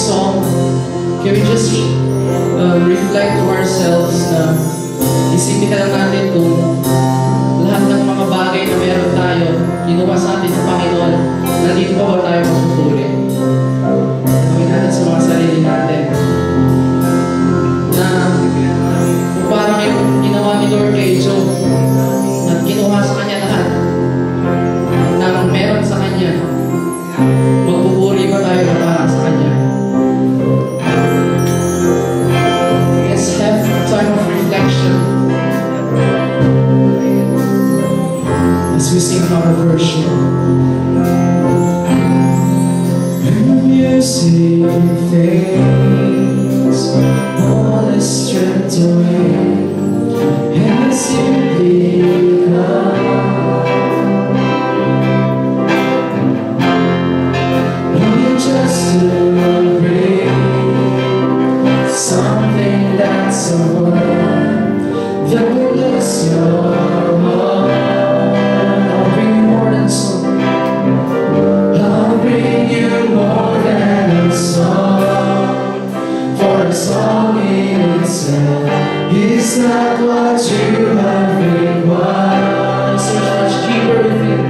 song, can we just reflect to ourselves na isipin na lang natin kung lahat ng mga bagay na meron tayo, kinuha sa atin ng Panginoon, nandito pa ba tayo masupuri? Gawin natin sa mga sarili natin. Na kung parang yung ginawa ni Lord kay Job, na kinuha sa kanya lahat, na meron sa kanya, magpupuri ba tayo na para sa kanya? Let's have a time of reflection as we sing our version. When you see things all is stripped away and simply come, just to bring something that's a word that will bless your heart. I'll bring you more than song. I'll bring you more than a song. For a song in itself is not what you have required. So much deeper within.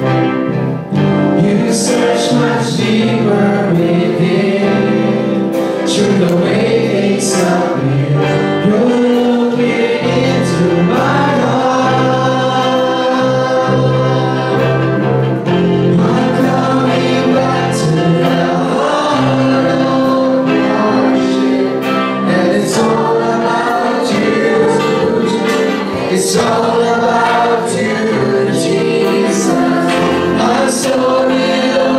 You search much deeper within. Through the way things appear, you're looking into my heart. I'm coming back to the heart of worship, and it's all about you. It's all about you, Jesus. I'm sorry.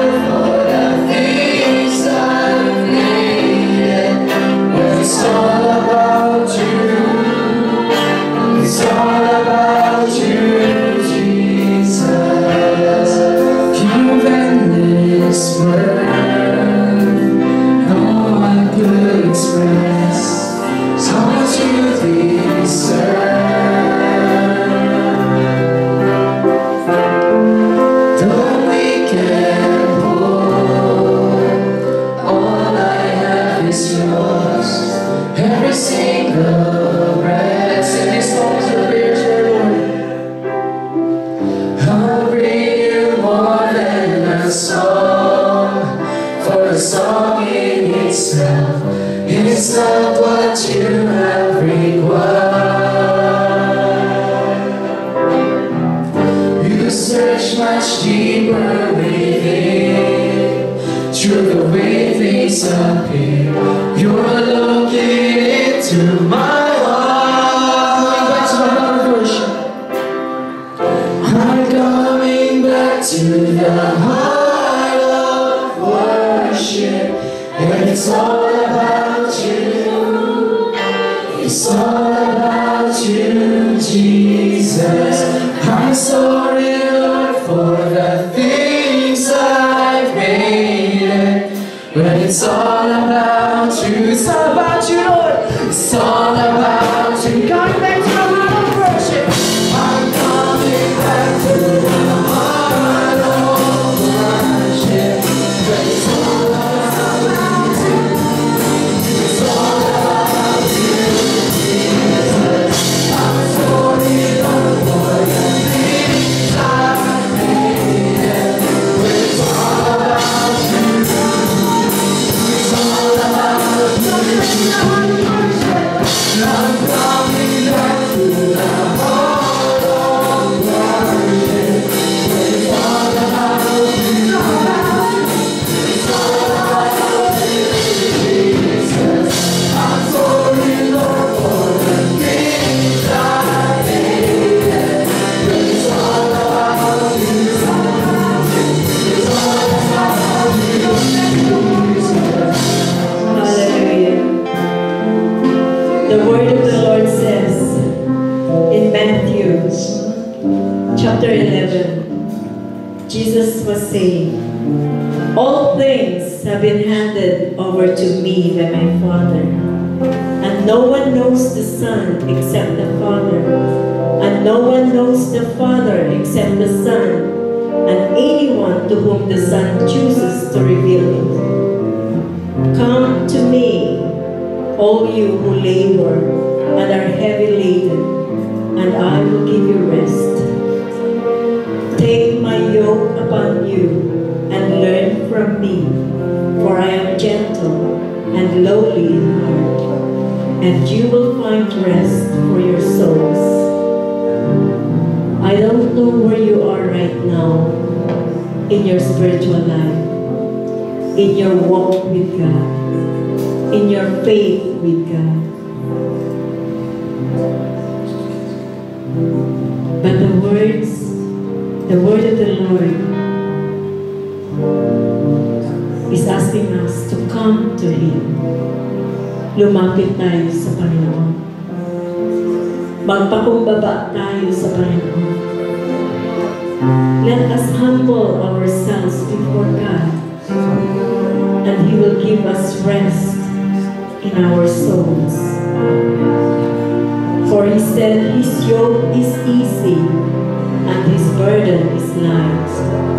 It's not what you have required. You search much deeper within. Through the way things appear, you're looking into my heart. I'm coming back to the heart of worship, and it's all about you. It's all about you, Jesus. I'm sorry, Lord, for the things I've made. But it's all about you. It's all about you, Lord. It's all about you. Coming back to the heart of worship. I'm coming back to the heart of worship. But it's all about you. It's all about you, Jesus. I'm sorry, Lord, for the things I've made. But it's all about you. It's all about you. I'm coming back to the heart of worship. But it's all about you. It's all about you, Jesus. I'm sorry, Lord, for the things I made. But it's all about you. It's all about you, Jesus. Hallelujah. The word of the Lord says in Matthew chapter 11, Jesus was saying, all things have been handed over to me by my Father, and no one knows the Son except the Father, and no one knows the Father except the Son, and anyone to whom the Son chooses to reveal it. Come to me, all you who labor and are heavy laden, and I will give you rest. Take my yoke upon you and learn from me, for I am gentle and lowly in heart, and you will find rest for your souls. I don't know where you are right now in your spiritual life, in your walk with God, in your faith with God. But the word of the Lord is asking us to come to Him. Lumapit tayo sa Panginoon. Magpakumbaba tayo sa Panginoon. Let us humble ourselves before God, and He will give us rest in our souls. For He said His yoke is easy and His burden is light.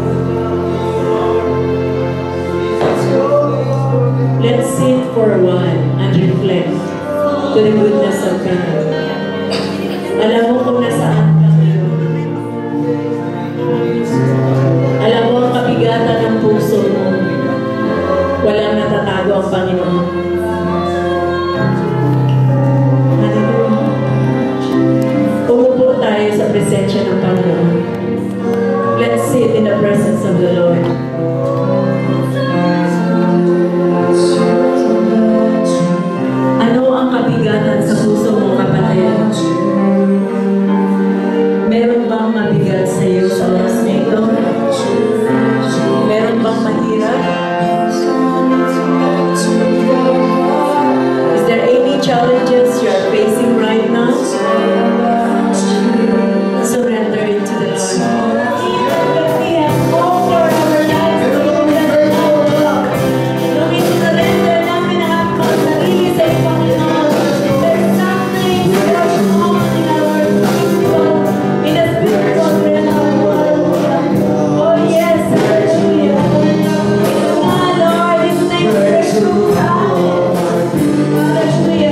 Let's sit for a while and reflect to the goodness of God. Alam mo kung nasaan ka ngayon. Alam mo ang kabigatan ng puso mo. Walang natatago ang Panginoon. Umupo tayo sa presensya ng Panginoon. Let's sit in the presence of the Lord. Ano ang kabigatan sa puso mo, kapatid? Meron bang mabigat sa iyo sa oras na ito? Meron bang mahirap? Is there any challenges you are facing right now? Surrender it to the Lord. We have all for our lives to Lord, surrender namin ang sarili sa Panginoon. There's something going on in our physical, in the spiritual realm. Oh yes, hallelujah. It's not, Lord, it's like breakthrough. Hallelujah.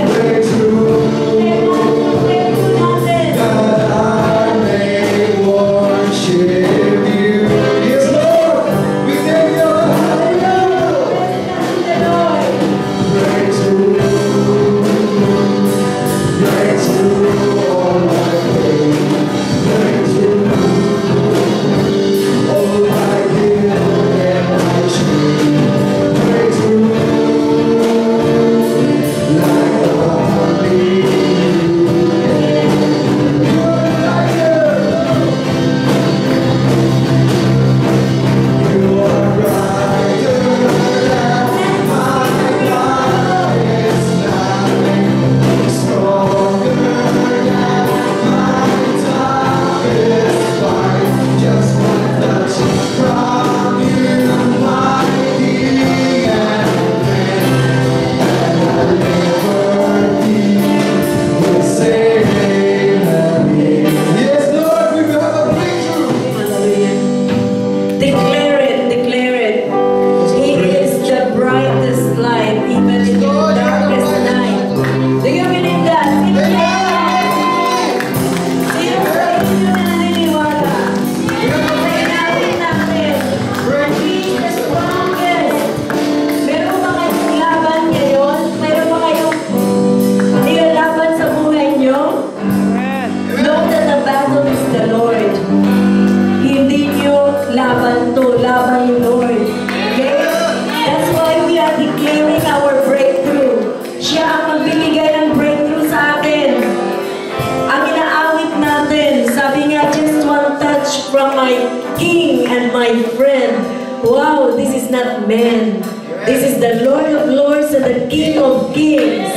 Wow, this is not man. This is the Lord of Lords and the King of Kings.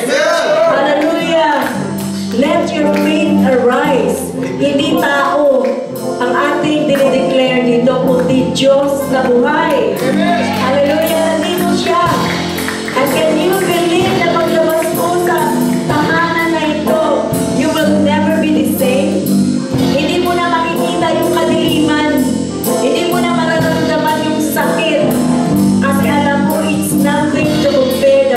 Hallelujah. Let your faith arise. Hindi tao ang ating dinideclare dito, kundi Diyos na buhay. Hallelujah. Nandito siya. And can you believe na paglabas mo sa tahanan na ito, you will never be the same? Hindi mo na makikita yung kadiliman. Hindi mo na mararamdaman yung sakit. Kasi alam mo, it's nothing to compare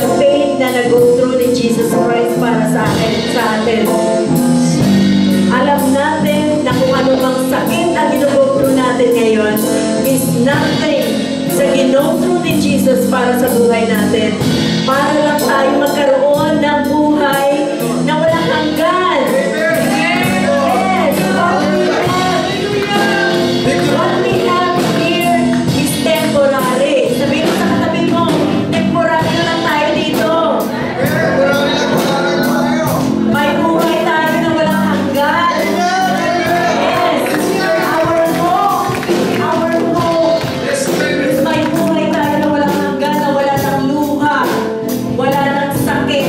natin. Alam natin na kung ano mang sakit ang ginugugro natin ngayon is nothing sa ginugro ni Jesus para sa buhay natin. Para lang tayo magkaroon ng buhay na walang hanggan. Yes! What we have here is temporary. Sabihin mo sa katabi mo, temporary na lang tayo dito. May buhay tayo na walang hanggan. Yes! Our hope is may buhay tayo na walang hanggan, na wala ng luha, wala ng sakit.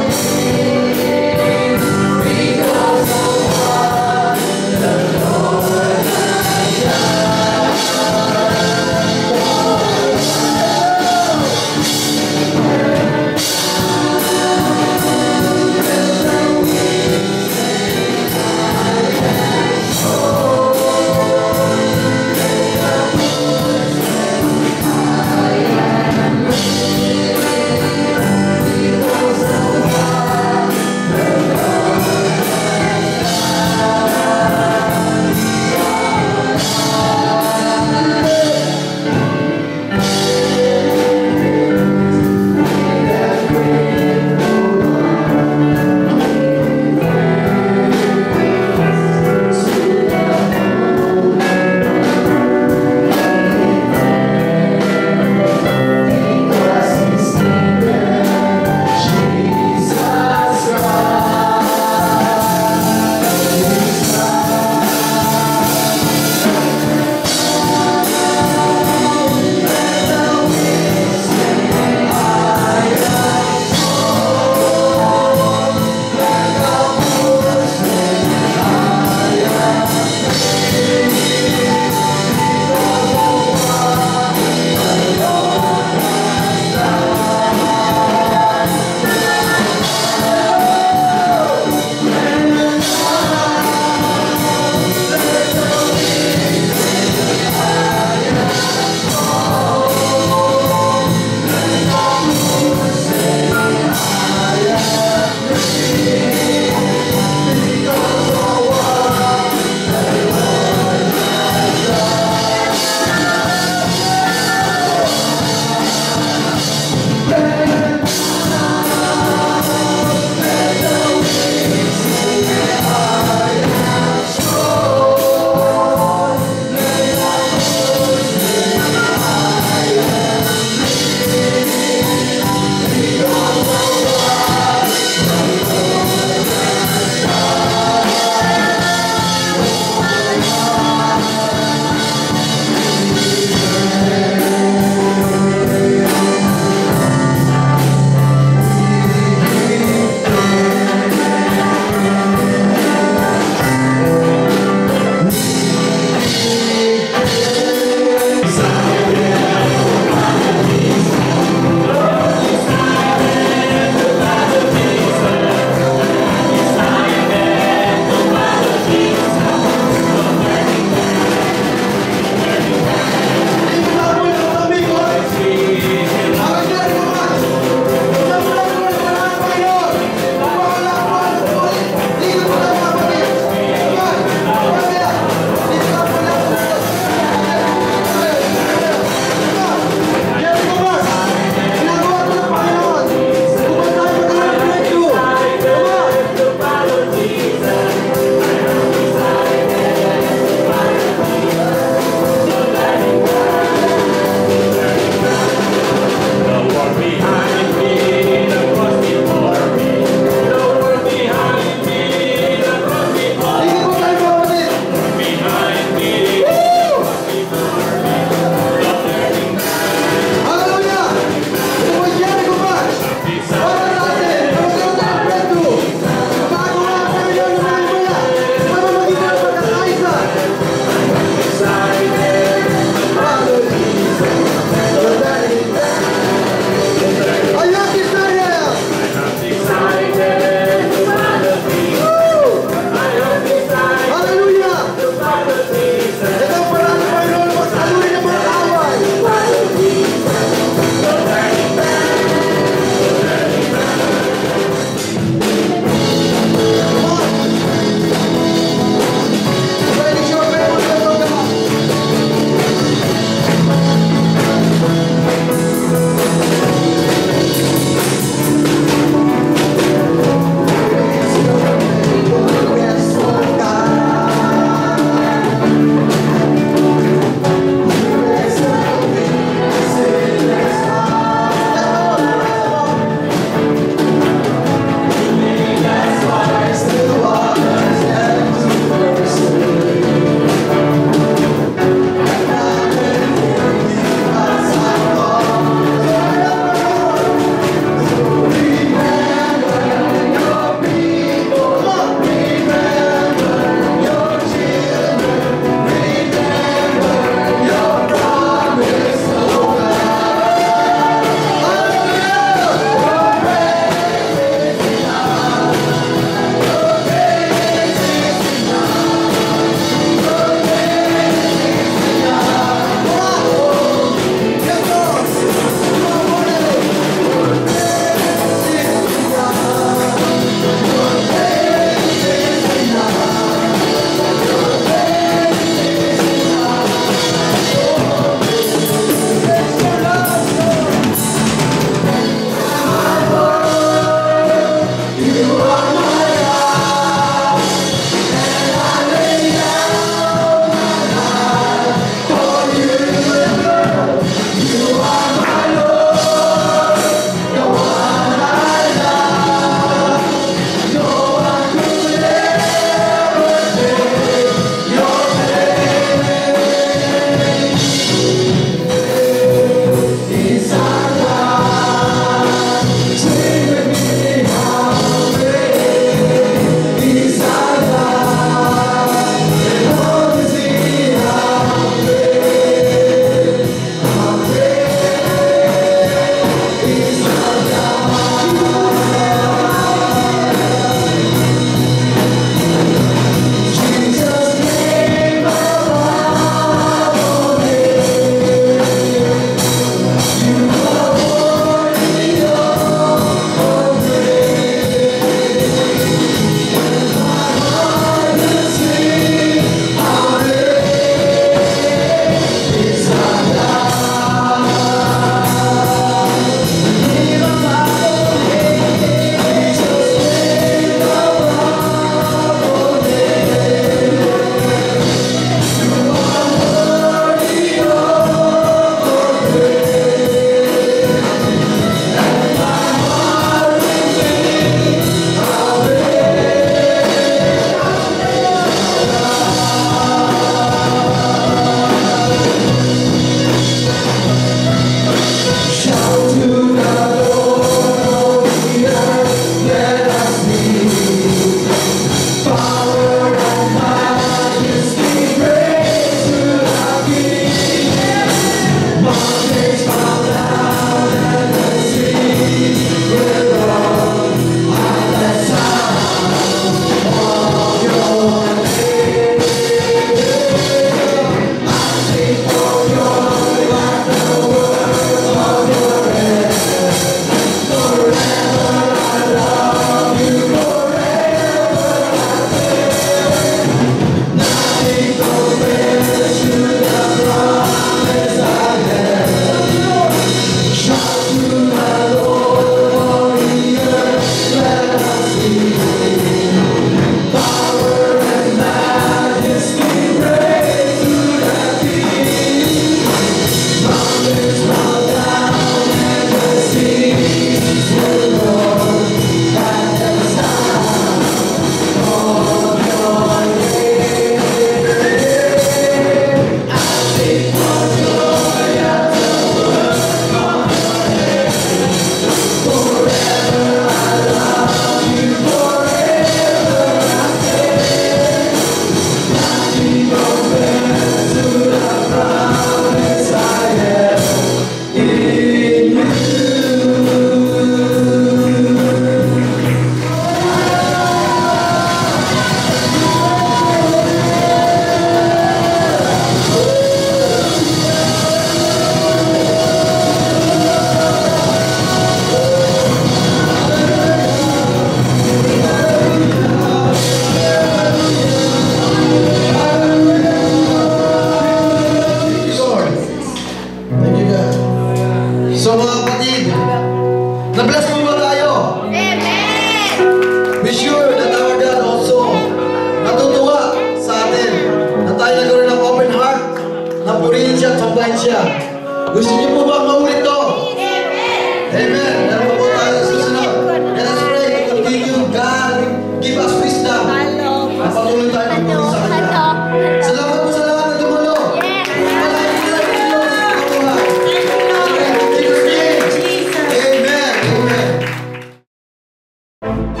Be sure that our God also natutuwa sa atin na tayo nagkaroon ng open heart, na purihin siya, tambahin siya. Gusto niyo po ba maulit to? Amen. Meron po tayo sa susunod. Let us pray to continue. God, give us wisdom. Patuloy tayo magpapuri sa Kanya. Salamat po sa lahat na tumulo. Malaking tayo ng Diyos sa kabuhay. In Jesus' name. Amen. Amen.